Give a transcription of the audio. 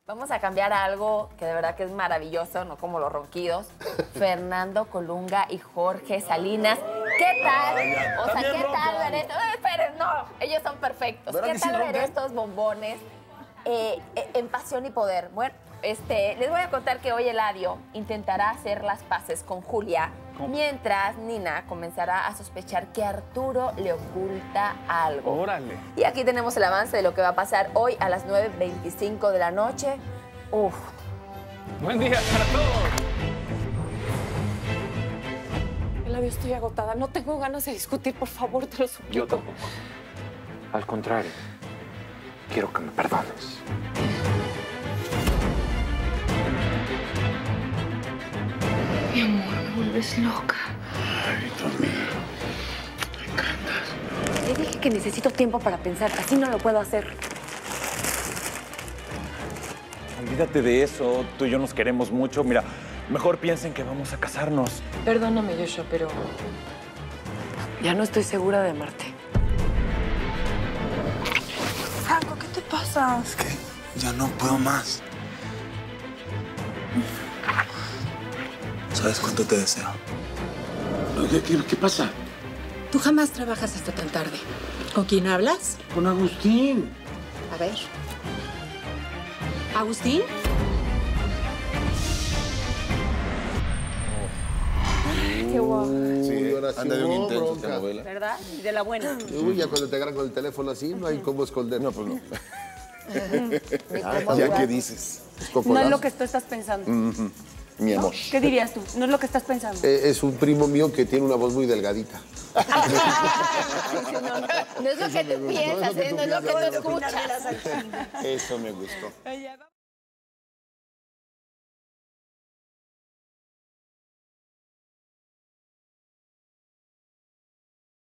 Vamos a cambiar a algo que de verdad que es maravilloso, no como los ronquidos. Fernando Colunga y Jorge Salinas. ¿Qué tal? O sea, ¿qué tal ver esto? Esperen, no, ellos son perfectos. ¿Qué tal ver estos bombones en Pasión y Poder? Bueno, les voy a contar que hoy Eladio intentará hacer las paces con Julia, mientras Nina comenzará a sospechar que Arturo le oculta algo. Órale. Y aquí tenemos el avance de lo que va a pasar hoy a las 9:25 de la noche. Uf. Buen día para todos. Eladio, estoy agotada. No tengo ganas de discutir, por favor, te lo suplico. Yo tampoco. Al contrario, quiero que me perdones. Mi amor, me vuelves loca. Ay, Dios mío. Me encantas. Le dije que necesito tiempo para pensar. Así no lo puedo hacer. Olvídate de eso. Tú y yo nos queremos mucho. Mira, mejor piensen que vamos a casarnos. Perdóname, Joshua, pero ya no estoy segura de amarte. Franco, ¿qué te pasa? Es que ya no puedo más. ¿Sabes cuánto te deseo? ¿Qué pasa? Tú jamás trabajas hasta tan tarde. ¿Con quién hablas? Con Agustín. A ver. ¿Agustín? Qué guapo. Sí, ahora sí anda de un hubo intenso bronca. esta novela. ¿Verdad? Y de la buena. Uy, ya cuando te agarran con el teléfono así, no hay cómo esconder. No, pues no. ¿Ya qué dices? No es lo que tú estás pensando. Mi amor. ¿Qué dirías tú? No es lo que estás pensando. Es un primo mío que tiene una voz muy delgadita. No es lo que tú piensas, no es lo que tú escuchas. Eso me gustó.